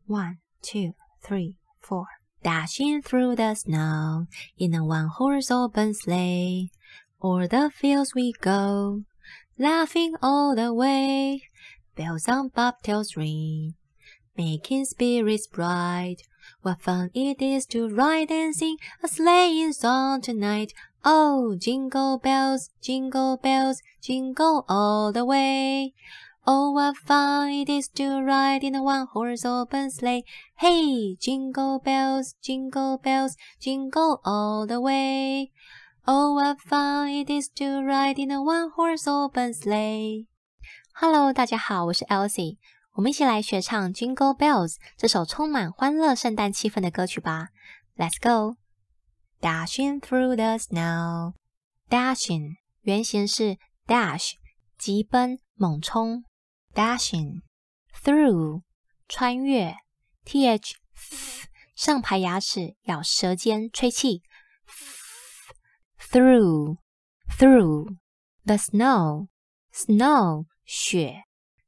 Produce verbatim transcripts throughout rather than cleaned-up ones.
One, two, three, four. Dashing through the snow in a one-horse open sleigh. O'er the fields we go, laughing all the way. Bells on bobtails ring, making spirits bright. What fun it is to ride and sing a sleighing song tonight. Oh, jingle bells, jingle bells, jingle all the way. Oh, what fun it is to ride in a one-horse open sleigh. Hey, jingle bells, jingle bells, jingle all the way. Oh, what fun it is to ride in a one-horse open sleigh. Hello， 大家好，我是 Elsie， 我们一起来学唱 Jingle Bells 这首充满欢乐圣诞气氛的歌曲吧。Let's go! Dashing through the snow. Dashing 原型是 dash 急奔猛冲 Dashing Through 穿越 th f 上排牙齿咬舌尖吹气 f, Through Through The snow Snow 雪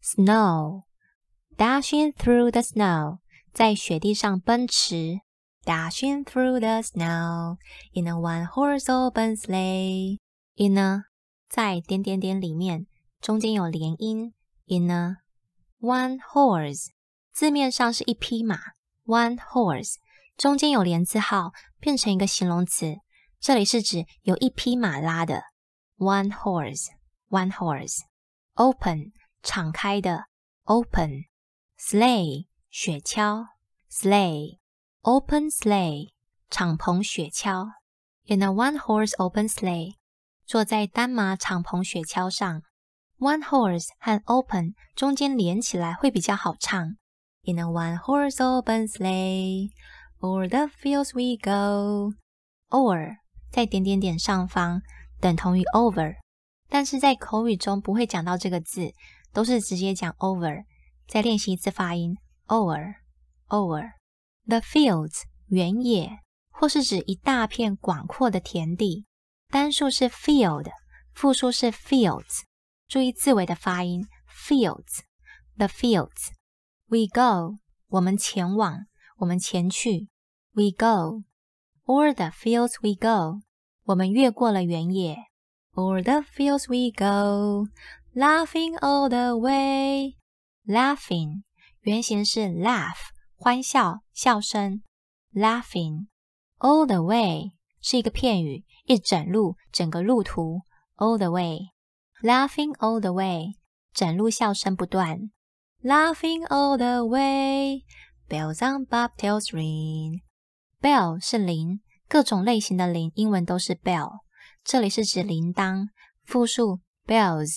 Snow Dashing through the snow 在雪地上奔驰 Dashing through the snow in a one-horse open sleigh. In a 在点点点里面中间有连音 In a one horse 字面上是一匹马 One horse 中间有连字号变成一个形容词，这里是指有一匹马拉的 One horse One horse Open 敞开的 Open Sleigh 雪橇 Sleigh Open sleigh 敞篷雪橇 In a one-horse open sleigh 坐在单马敞篷雪橇上 One horse 和 open 中间连起来会比较好唱 In a one-horse open sleigh O'er the fields we go O'er 在点点点上方等同于 over 但是在口语中不会讲到这个字，都是直接讲 over 再练习一次发音 Over Over The fields 原野或是指一大片广阔的田地，单数是 field 复数是 fields 注意字尾的发音 fields The fields We go 我们前往我们前去 We go O'er the fields we go 我们越过了原野 O'er the fields we go Laughing all the way Laughing 原型是 laugh欢笑笑声 Laughing All the way 是一个片语一整路整个路途 All the way Laughing all the way 整路笑声不断 Laughing all the way Bells on bobtails ring Bell 是铃各种类型的铃英文都是 bell 这里是指铃铛复数 bells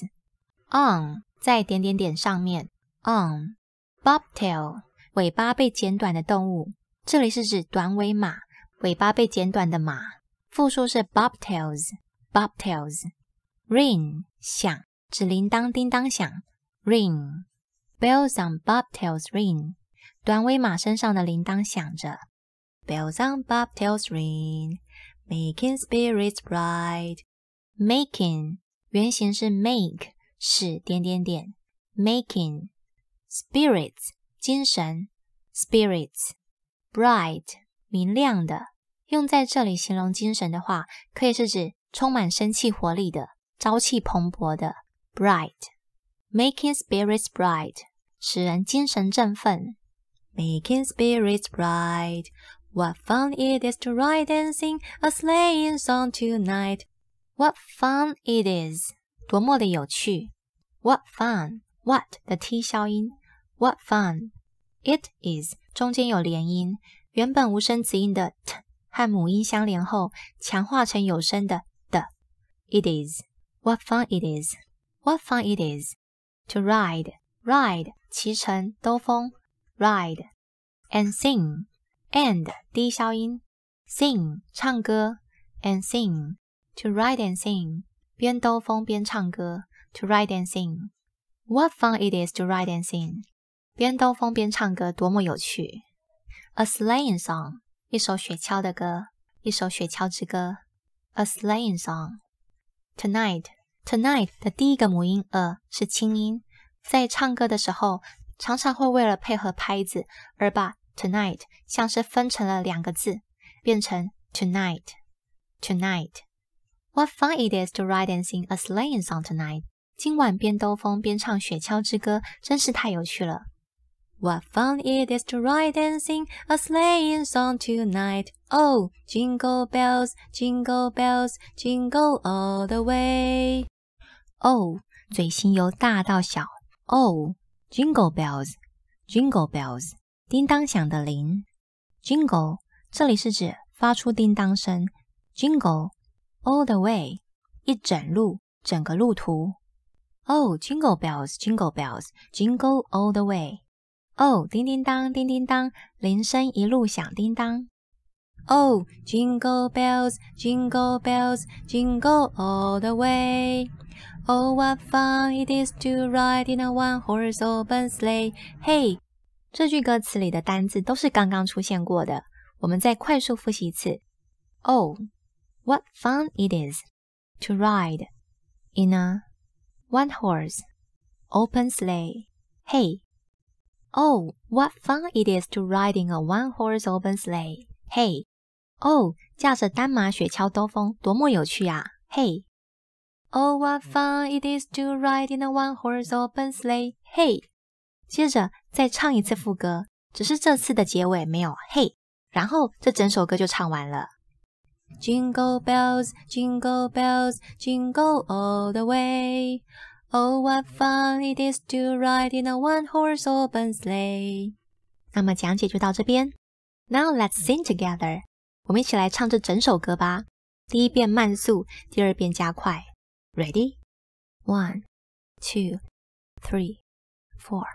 On 在点点点上面 On Bobtail尾巴被剪短的动物，这里是指短尾马，尾巴被剪短的马。复数是 bobtails Bobtails Ring 响，指铃铛叮当响 Ring Bells on bobtails ring 短尾马身上的铃铛响着 Bells on bobtails ring Making spirits bright Making 原型是 make 使点点点 Making Spirits精神 spirits bright 明亮的用在这里形容精神的话可以是指充满生气活力的朝气蓬勃的 bright making spirits bright 使人精神振奋 making spirits bright What fun it is to ride and sing a sleighing song tonight What fun it is 多么的有趣 What fun What 的 t 消音What fun It is 中间有连音，原本无声子音的 t 和母音相连后，强化成有声的的。It is. What fun it is. What fun it is. To ride. Ride 骑乘兜风 Ride. And sing. And 低消音 Sing 唱歌 And sing. To ride and sing. 边兜风边唱歌 To ride and sing. What fun it is to ride and sing. 边兜风边唱歌多么有趣 A sleighing song 一首雪橇的歌一首雪橇之歌 A sleighing song Tonight Tonight 的第一个母音 a 是清音在唱歌的时候常常会为了配合拍子而把 tonight 像是分成了两个字，变成 tonight tonight. What fun it is to ride and sing a sleighing song tonight. 今晚边兜风边唱雪橇之歌，真是太有趣了。What fun it is to ride and sing a sleighing song tonight. Oh, jingle bells, jingle bells, jingle all the way. Oh, 嘴型由大到小。Oh, jingle bells, jingle bells. 叮当响的铃。Jingle, 这里是指发出叮当声。Jingle, all the way. 一整路，整个路途。Oh, jingle bells, jingle bells, jingle all the way. Oh, 叮叮当，叮叮当，铃声一路响叮当。Oh, jingle bells, jingle bells, jingle all the way. Oh, what fun it is to ride in a one-horse open sleigh. Hey, 这句歌词里的单字都是刚刚出现过的，我们再快速复习一次。Oh, what fun it is to ride in a one-horse open sleigh. Hey. Oh, what fun it is to ride in a one-horse open sleigh. Hey. Oh, 驾着单马雪橇兜风，多么有趣啊 Hey. Oh, what fun it is to ride in a one-horse open sleigh. Hey. 接着再唱一次副歌，只是这次的结尾没有 Hey， 然后这整首歌就唱完了。Jingle bells, jingle bells, jingle all the way. Oh, what fun it is to ride in a one-horse open sleigh. 那么讲解就到这边。Now let's sing together. 我们一起来唱这整首歌吧。第一遍慢速，第二遍加快。Ready? One, two, three, four.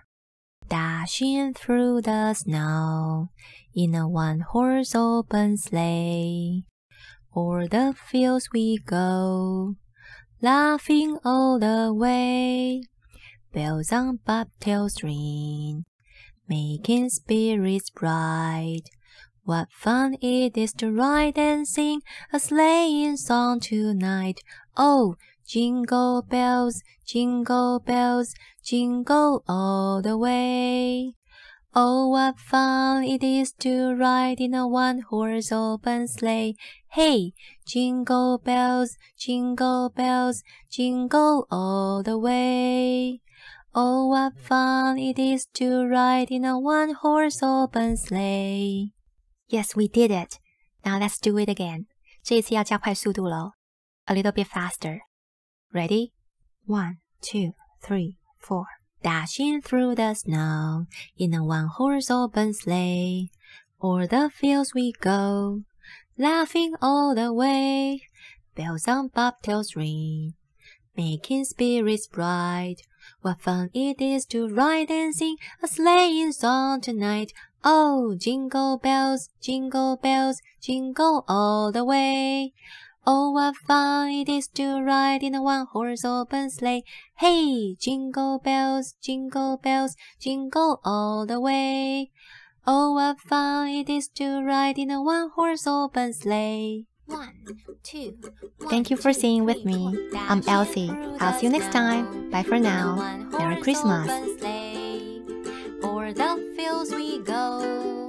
Dashing through the snow in a one-horse open sleigh. O'er the fields we go, laughing all the way. Bells on bobtails ring, making spirits bright. What fun it is to ride and sing a sleighing song tonight. Oh, jingle bells, jingle bells, jingle all the way. Oh, what fun it is to ride in a one-horse open sleigh. Hey, jingle bells, jingle bells, jingle all the way. Oh, what fun it is to ride in a one-horse open sleigh. Yes, we did it. Now let's do it again. 这一次要加快速度咯。A little bit faster. Ready? One, two, three, four. Dashing through the snow in a one-horse open sleigh. O'er the fields we go, laughing all the way. Bells on bobtails ring, making spirits bright. What fun it is to ride and sing a sleighing song tonight. Oh, jingle bells, jingle bells, jingle all the way. Oh, what fun it is to ride in a one-horse open sleigh. Hey, jingle bells, jingle bells, jingle all the way. Oh, what fun it is to ride in a one-horse open sleigh. One, two, one, Thank you for singing with me. I'm Elsie. I'll see you next time. Bye for now. Merry Christmas. O'er the fields we go.